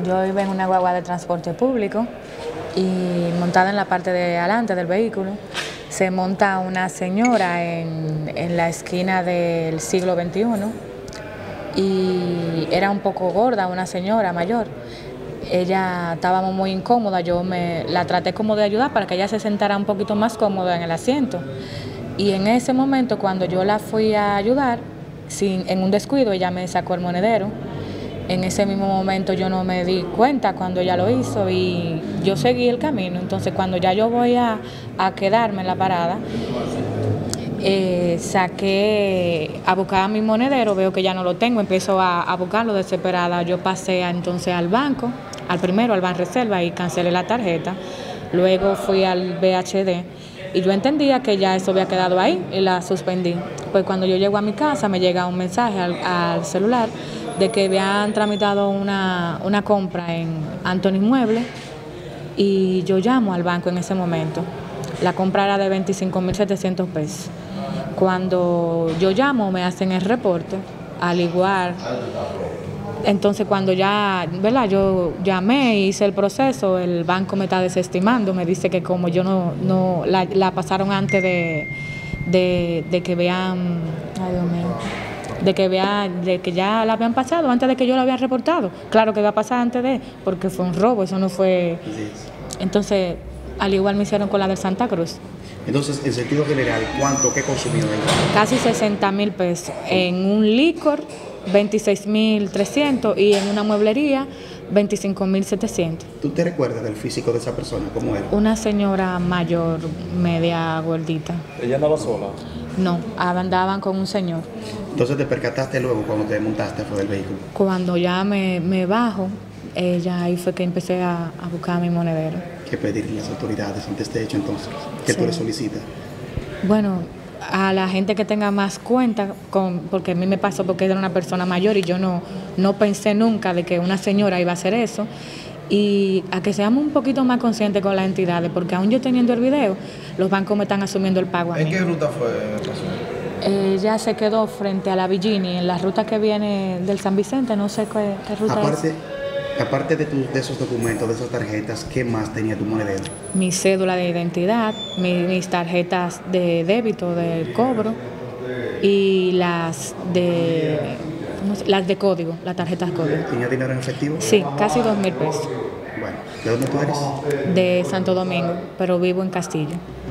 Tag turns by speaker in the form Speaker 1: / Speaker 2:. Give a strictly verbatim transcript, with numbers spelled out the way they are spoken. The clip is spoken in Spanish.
Speaker 1: Yo iba en una guagua de transporte público y montada en la parte de adelante del vehículo se monta una señora en, en la esquina del siglo veintiuno y era un poco gorda, una señora mayor. Ella estaba muy incómoda, yo me la traté como de ayudar para que ella se sentara un poquito más cómoda en el asiento. Y en ese momento, cuando yo la fui a ayudar, sin, en un descuido, ella me sacó el monedero. En ese mismo momento yo no me di cuenta cuando ella lo hizo y yo seguí el camino. Entonces, cuando ya yo voy a, a quedarme en la parada, eh, saqué a buscar mi monedero, veo que ya no lo tengo, empiezo a, a buscarlo desesperada. Yo pasé a, entonces al banco, al primero, al Banreserva, y cancelé la tarjeta. Luego fui al B H D y yo entendía que ya eso había quedado ahí y la suspendí. Pues cuando yo llego a mi casa me llega un mensaje al, al celular de que habían tramitado una, una compra en Anthony Muebles y yo llamo al banco en ese momento. La compra era de veinticinco mil setecientos pesos. Cuando yo llamo me hacen el reporte, al igual. Entonces cuando ya, ¿verdad? Yo llamé y hice el proceso, el banco me está desestimando, me dice que como yo no, no la, la pasaron antes de, de, de que vean, ay Dios mío, de que vea, de que ya la habían pasado antes de que yo lo había reportado. Claro que va a pasar antes de, porque fue un robo, eso no fue. Entonces, al igual me hicieron con la de Santa Cruz.
Speaker 2: Entonces, en sentido general, ¿cuánto, qué consumió ella?
Speaker 1: Casi sesenta mil pesos en un licor, veintiséis mil trescientos, y en una mueblería, veinticinco mil setecientos.
Speaker 2: ¿Tú te recuerdas del físico de esa persona? ¿Cómo era?
Speaker 1: Una señora mayor, media gordita.
Speaker 3: ¿Ella andaba sola?
Speaker 1: No, andaban con un señor.
Speaker 2: Entonces, ¿te percataste luego cuando te montaste fue del vehículo?
Speaker 1: Cuando ya me, me bajo, ella ahí fue que empecé a, a buscar mi monedero.
Speaker 2: ¿Qué pedirle a las autoridades ante este hecho entonces? ¿Qué
Speaker 1: Sí.
Speaker 2: tú le solicitas?
Speaker 1: Bueno, a la gente que tenga más cuenta, con, porque a mí me pasó porque era una persona mayor y yo no, no pensé nunca de que una señora iba a hacer eso, y a que seamos un poquito más conscientes con las entidades, porque aún yo teniendo el video, los bancos me están asumiendo el pago a mí.
Speaker 3: ¿En qué ruta fue el paso?
Speaker 1: Ella se quedó frente a la Villini, en la ruta que viene del San Vicente, no sé qué, qué ruta
Speaker 2: Aparte,
Speaker 1: es.
Speaker 2: aparte de, tu, de esos documentos, de esas tarjetas, ¿qué más tenía tu monedero?
Speaker 1: Mi cédula de identidad, mi, mis tarjetas de débito del cobro y las de ¿cómo se? Las de código, las tarjetas código.
Speaker 2: ¿Tenía dinero en efectivo?
Speaker 1: Sí, casi dos mil pesos.
Speaker 2: Bueno, ¿de dónde tú eres?
Speaker 1: De Santo Domingo, pero vivo en Castillo.